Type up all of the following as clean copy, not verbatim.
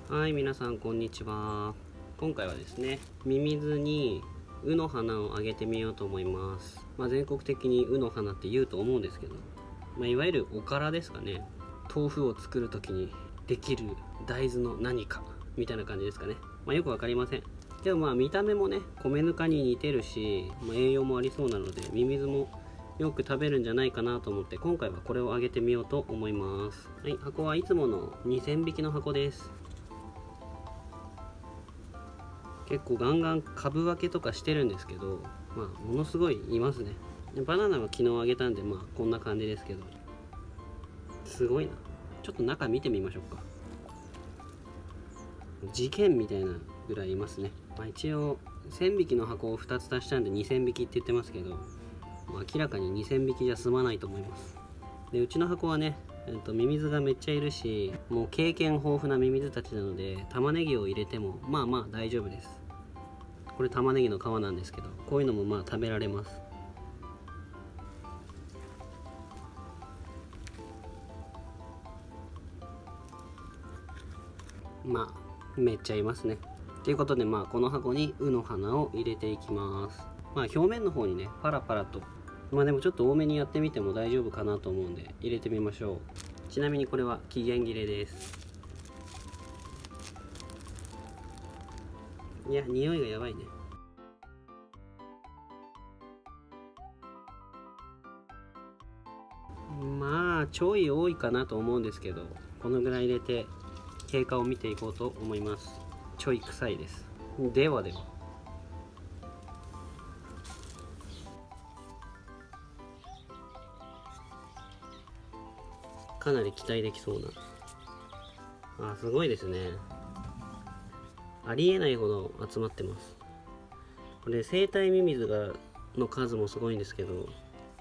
はい、皆さんこんにちは。今回はですね、ミミズに卯の花をあげてみようと思います。全国的に卯の花って言うと思うんですけど、いわゆるおからですかね。豆腐を作る時にできる大豆の何かみたいな感じですかね。よくわかりません。でも見た目もね、米ぬかに似てるし、栄養もありそうなので、ミミズもよく食べるんじゃないかなと思って、今回はこれをあげてみようと思います。はい、箱はいつもの2000匹の箱です。結構ガンガン株分けとかしてるんですけど、ものすごいいますね。バナナは昨日あげたんで、こんな感じですけど、すごいな。ちょっと中見てみましょうか。事件みたいなぐらいいますね。一応1000匹の箱を2つ足したんで2000匹って言ってますけど、明らかに2000匹じゃ済まないと思います。でうちの箱はね、ミミズがめっちゃいるし、もう経験豊富なミミズたちなので、玉ねぎを入れても大丈夫です。これ玉ねぎの皮なんですけど、こういうのも食べられます。めっちゃいますね。ということでこの箱に卯の花を入れていきます。表面の方にねパラパラと、でもちょっと多めにやってみても大丈夫かなと思うんで入れてみましょう。ちなみにこれは期限切れです。いや、匂いがやばいね。ちょい多いかなと思うんですけど、このぐらい入れて経過を見ていこうと思います。ちょい臭いです。ではかなり期待できそうな。すごいですね。ありえないほど集まってます。これ生体ミミズの数もすごいんですけど、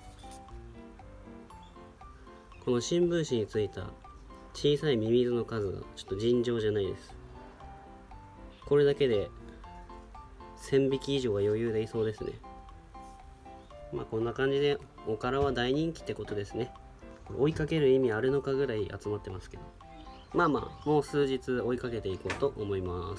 この新聞紙についた小さいミミズの数がちょっと尋常じゃないです。これだけで1000匹以上は余裕でいそうですね。こんな感じでおからは大人気ってことですね。追いかける意味あるのかぐらい集まってますけど、もう数日追いかけていこうと思います。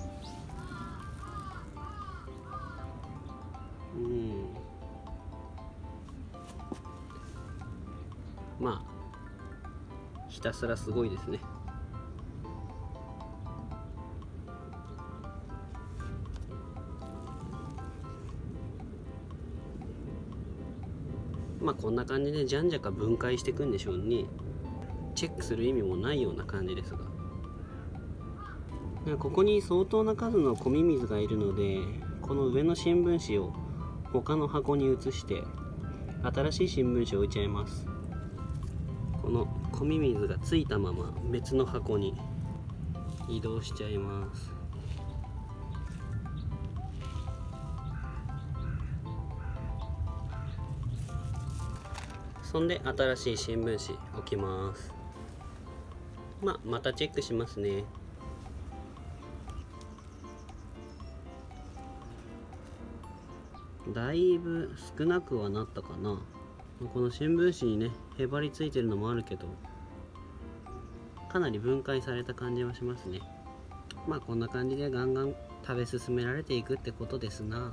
ひたすらすごいですね。こんな感じでじゃんじゃか分解していくんでしょうね。チェックする意味もないような感じですが、ここに相当な数の小ミミズがいるので、この上の新聞紙を他の箱に移して新しい新聞紙を置いちゃいます。この小ミミズがついたまま別の箱に移動しちゃいます。そんで新しい新聞紙置きます。またチェックしますね。だいぶ少なくはなったかな。この新聞紙にねへばりついてるのもあるけど、かなり分解された感じはしますね。こんな感じでガンガン食べ進められていくってことですな。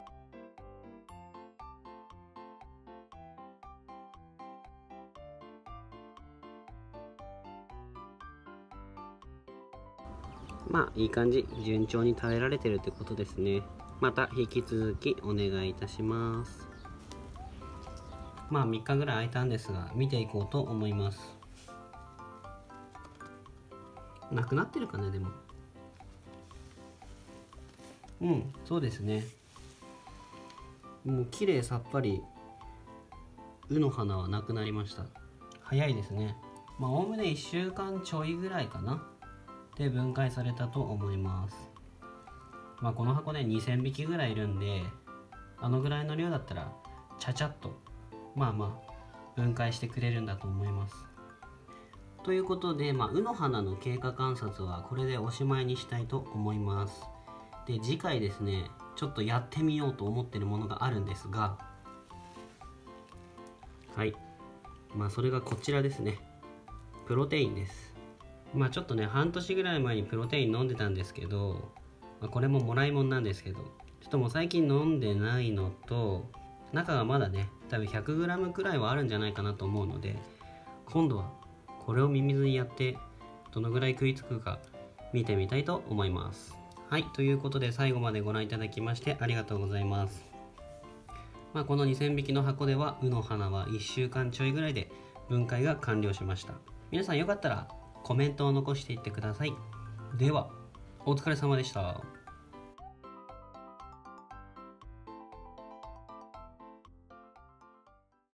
いい感じ、順調に食べられてるってことですね。また引き続きお願いいたします。3日ぐらい空いたんですが見ていこうと思います。なくなってるかな。でもそうですね。もう綺麗さっぱり卯の花はなくなりました。早いですね。おおむね1週間ちょいぐらいかなで分解されたと思います。この箱ね2000匹ぐらいいるんで、あのぐらいの量だったらちゃちゃっと分解してくれるんだと思います。ということで、卯の花の経過観察はこれでおしまいにしたいと思います。で次回ですね、ちょっとやってみようと思ってるものがあるんですが、それがこちらですね。プロテインです。 まあちょっとね、半年ぐらい前にプロテイン飲んでたんですけど、これももらいもんなんですけど、ちょっともう最近飲んでないのと、中がまだね、多分 100g くらいはあるんじゃないかなと思うので、今度はこれをミミズにやってどのぐらい食いつくか見てみたいと思います。はい、ということで最後までご覧いただきましてありがとうございます。この2000匹の箱では卯の花は1週間ちょいぐらいで分解が完了しました。皆さんよかったらコメントを残していってください。ではお疲れ様でした。